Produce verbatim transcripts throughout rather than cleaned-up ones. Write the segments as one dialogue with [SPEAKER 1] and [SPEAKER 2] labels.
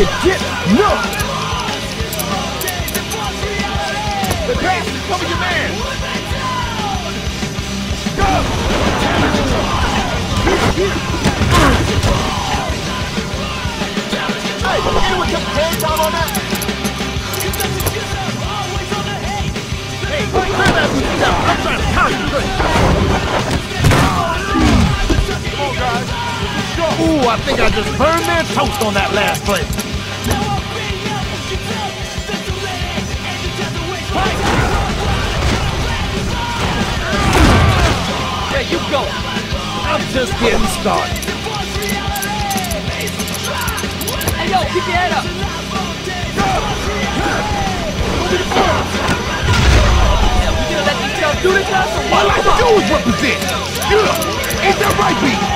[SPEAKER 1] get knocked! The pass is coming your man! Go! Hey, anyone took hand down on that? Hey, clear that with down. I'm trying to counter you. Come on, guys. Ooh, I think I just burned their toast on that last play. There you go. I'm just getting started.
[SPEAKER 2] Hey, yo, keep your head up. Yeah, we gonna let these girls do this to us or what?
[SPEAKER 1] All I do is represent. Yeah. Ain't that right, B?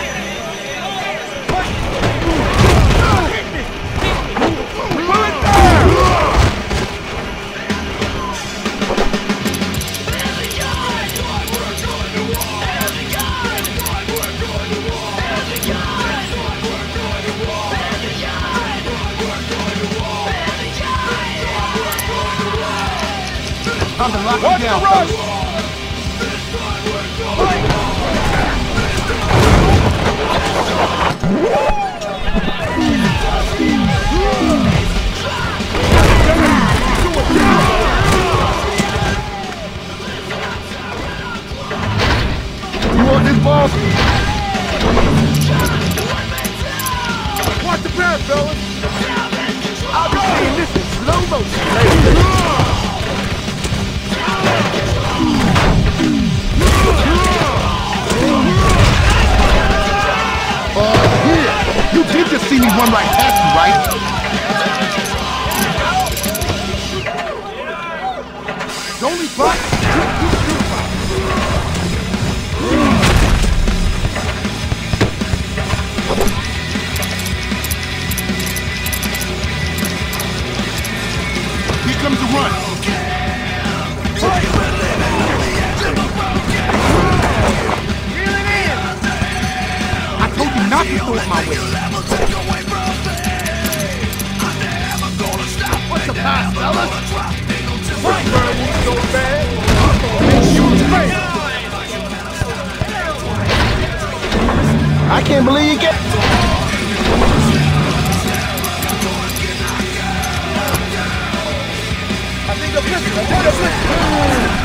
[SPEAKER 1] Time to lock him down, fellas. You want this ball? Watch the pass, fellas. I'll be seeing this in slow motion later. You did just see me run right past you, right? Don't leave back. Here comes the run. I told you not to throw it my way. What's the pass, fellas? Right, Burner won't go bad. Shoot straight. I can't believe you get. I think the blitz. I think the blitz.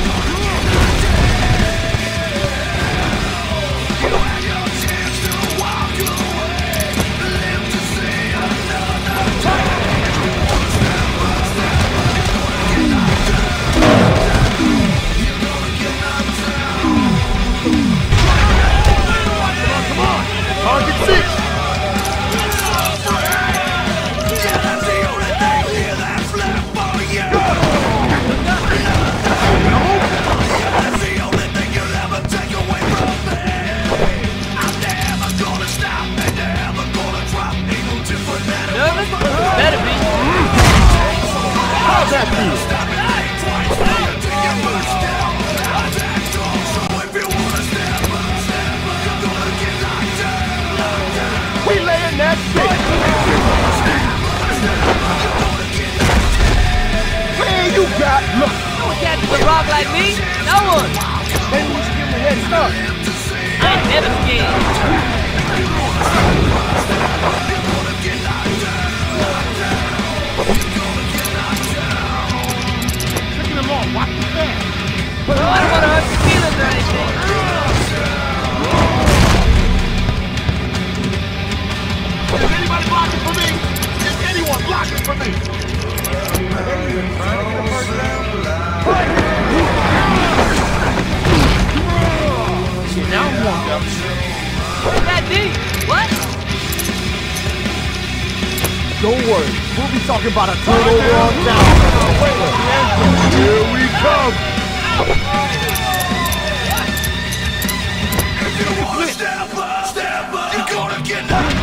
[SPEAKER 1] Target six!
[SPEAKER 2] Nervous? Better be.
[SPEAKER 1] How's that feel? We laying that stick. Man, you got look.
[SPEAKER 2] No one catches a rock like me. No one.
[SPEAKER 1] Maybe we should give him a head start.
[SPEAKER 2] I ain't never scared.
[SPEAKER 1] Taking him off. Watch the fan.
[SPEAKER 2] No, I don't want to hurt your feelings or anything.
[SPEAKER 1] Is anybody blocking for me? Is anyone blocking for me? Shit, now I'm warmed up.
[SPEAKER 2] What's that deep? What?
[SPEAKER 1] Don't worry, we'll be talking about a total wrong down. Here we come. Step up, step up, you're gonna get knocked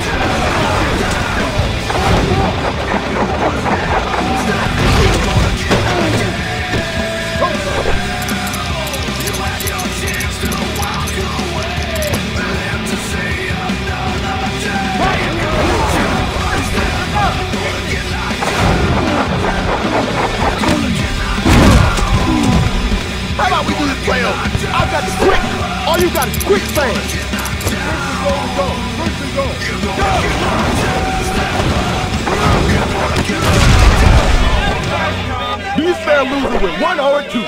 [SPEAKER 1] with one or two.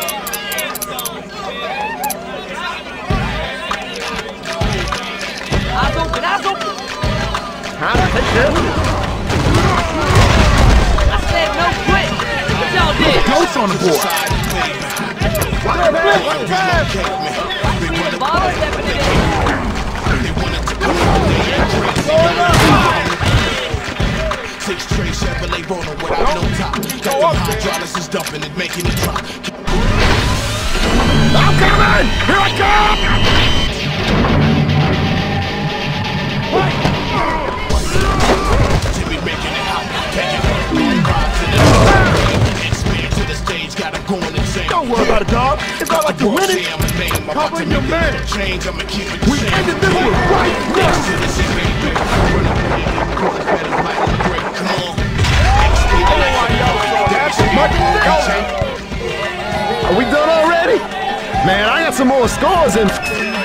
[SPEAKER 2] Eyes open, eyes open.
[SPEAKER 1] Time to take this.
[SPEAKER 2] I said no quit. What y'all did?
[SPEAKER 1] Ghost on the board. Watch your back. Watch your back.
[SPEAKER 2] Watch me in the ball, stepping in it.
[SPEAKER 3] Six tray Chevrolet Bono without no top. Got them hydraulics is dumping it, making it drop.
[SPEAKER 1] I'm coming! Here I come!
[SPEAKER 3] Jimmy making it hot. Taking it vibe to the expand to the stage, got him going insane.
[SPEAKER 1] Don't worry about it, dog. It's not like you're winning. Cover your man.
[SPEAKER 3] Change, I'ma keep it
[SPEAKER 1] We ended this one right now. Are we done already? Man, I got some more scores in.